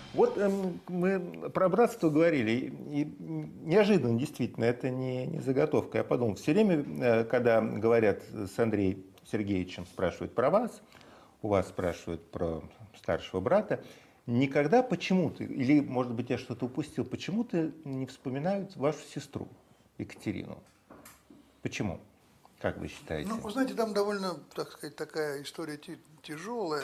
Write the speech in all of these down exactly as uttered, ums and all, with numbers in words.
Вот эм, мы про братство говорили, и, и неожиданно, действительно, это не, не заготовка. Я подумал, все время, э, когда говорят с Андреем Сергеевичем, спрашивают про вас, у вас спрашивают про старшего брата, никогда почему-то, или, может быть, я что-то упустил, почему-то не вспоминают вашу сестру Екатерину. Почему? Как вы Ну, считаете? вы знаете, там довольно, так сказать, такая история ти- тяжелая,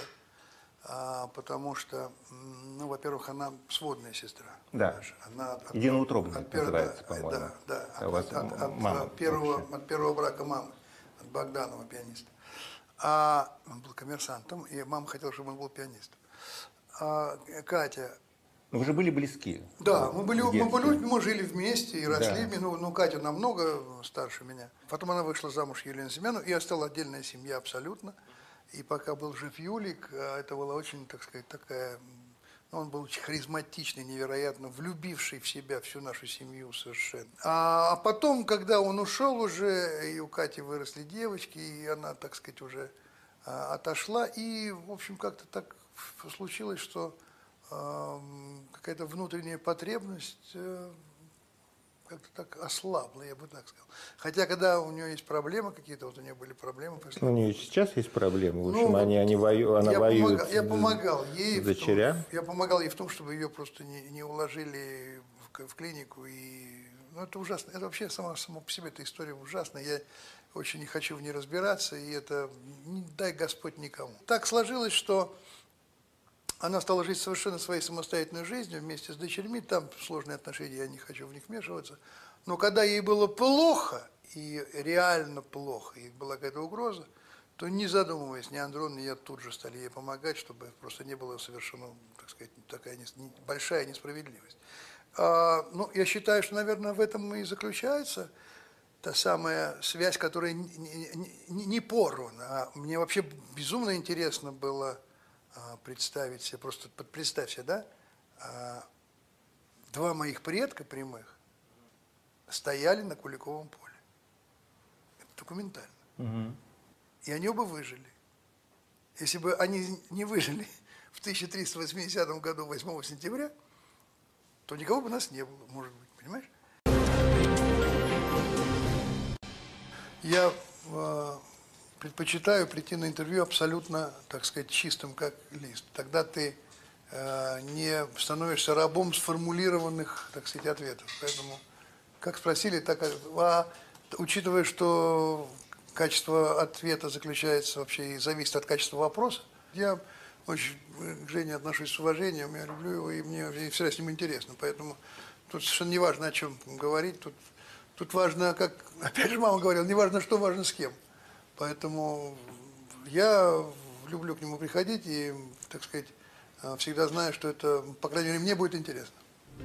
а, потому что, м, ну, во-первых, она сводная сестра Да, наша. Она от, от, единоутробная от пер- да, называется, э, по-моему. да, да, А у от, вас от- от- от, мама э, первого, общая. от первого брака мамы, от Богданова, пианиста. А он был коммерсантом, и мама хотела, чтобы он был пианистом. А Катя, Но вы же были близки да, вот, мы были, в мы были, детстве. мы жили вместе и росли. Да. Ну, ну, Катя намного старше меня. Потом она вышла замуж Елену Семеновну, и осталась отдельная семья абсолютно. И пока был жив Юлик, а, это была очень, так сказать, такая... Ну, он был очень харизматичный, невероятно влюбивший в себя всю нашу семью совершенно. А, а потом, когда он ушел уже, и у Кати выросли девочки, и она, так сказать, уже а, отошла, и, в общем, как-то так случилось, что какая-то внутренняя потребность э, как-то так ослабла, я бы так сказал. Хотя, когда у нее есть проблемы какие-то, вот у нее были проблемы Ну, после... у нее сейчас есть проблемы. В Ну, общем, они, вот они вою, она я воюет помогал, с, я с помогал ей в том, дочерям. я помогал ей в том, чтобы ее просто не, не уложили в, в клинику. И, ну, это ужасно. Это вообще само, само по себе эта история ужасная. Я очень не хочу в ней разбираться, и это не дай Господь никому. Так сложилось, что она стала жить совершенно своей самостоятельной жизнью вместе с дочерьми. Там сложные отношения, я не хочу в них вмешиваться. Но когда ей было плохо, и реально плохо, и была какая-то угроза, то не задумываясь, ни Андрон, ни я тут же стали ей помогать, чтобы просто не было совершенно, так сказать, такая большая несправедливость. А, ну, я считаю, что, наверное, в этом и заключается та самая связь, которая не, не, не, не порвана. А мне вообще безумно интересно было а, представить себе, просто представь себе, да, а, два моих предка прямых стояли на Куликовом поле. Это документально. Угу. И они оба выжили. Если бы они не выжили в тысяча триста восьмидесятом году, восьмого сентября, то никого бы нас не было, может быть, понимаешь? Я э, предпочитаю прийти на интервью абсолютно, так сказать, чистым, как лист. Тогда ты э, не становишься рабом сформулированных, так сказать, ответов. Поэтому, как спросили, так... А учитывая, что качество ответа заключается вообще и зависит от качества вопроса, я очень к Жене отношусь с уважением, я люблю его, и мне всегда с ним интересно. Поэтому тут совершенно не важно, о чем говорить, тут Тут важно, как, опять же, мама говорила, не важно что, важно с кем. Поэтому я люблю к нему приходить и, так сказать, всегда знаю, что это, по крайней мере, мне будет интересно.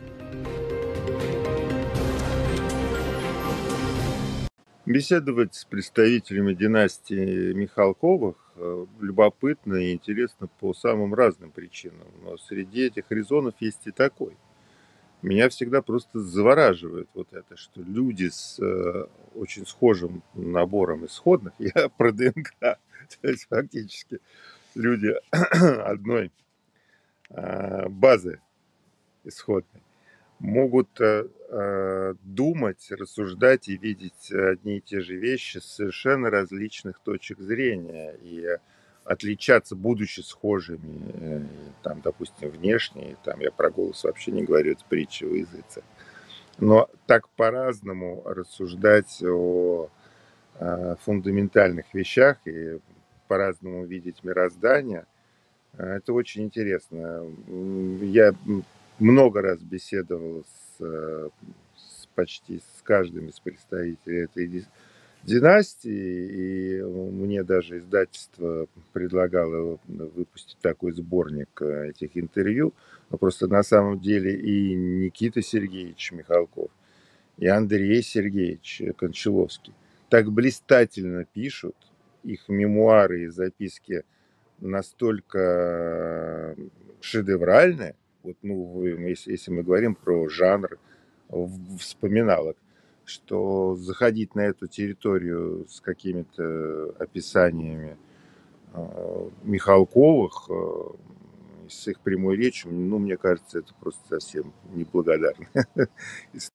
Беседовать с представителями династии Михалковых э, любопытно и интересно по самым разным причинам. Но среди этих резонов есть и такой. Меня всегда просто завораживает вот это, что люди с э, очень схожим набором исходных, я про ДНК, то есть фактически люди одной э, базы исходной, могут э, э, думать, рассуждать и видеть одни и те же вещи с совершенно различных точек зрения и э, отличаться, будучи схожими, э, там, допустим, внешне, там я про голос вообще не говорю, это притча во языцах, но так по-разному рассуждать о э, фундаментальных вещах и по-разному видеть мироздание, э, это очень интересно. М, Я много раз беседовал с, э, с почти с каждым из представителей этой ди- династии, и мне даже издательство предлагало выпустить такой сборник э, этих интервью. Но просто на самом деле и Никита Сергеевич Михалков, и Андрей Сергеевич Кончаловский так блистательно пишут, их мемуары и записки настолько шедевральные, вот, ну, вы- если, если мы говорим про жанр в- вспоминалок, что заходить на эту территорию с какими-то описаниями э, Михалковых, э, с их прямой речью, ну, мне кажется, это просто совсем неблагодарно.